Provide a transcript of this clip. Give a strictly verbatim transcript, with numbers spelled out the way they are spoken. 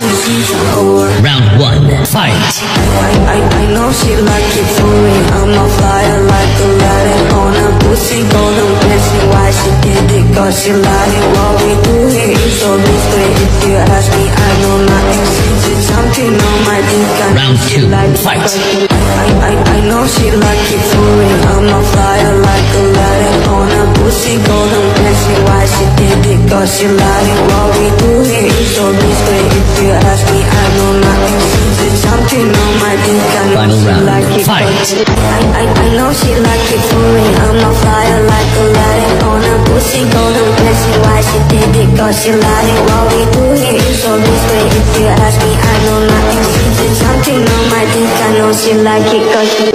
Round one, fight. I, I, I know she like it for me. I'm a flyer like a lighter on a pussy, golden blessing. Why she did it? Cause she lied it. What we do here is so mystery. If you ask me, I know nothing. It's something on my dick. Round two, fight. I, I, I know she like it for me. I'm a flyer like a lighter on a pussy, golden blessing. Why she did it? Cause she lied it. What we do here is so mystery. If you ask me, I know nothing. It's something on my dick. Final round, like it, fight. I, I, I know she like it for me. I'm a flyer like a lighter on a pussy, golden blessing. Why she did it? Cause she lied it. What we do here is so mystery. If you ask me, I know nothing. It's something on my dick. I know she like it cause she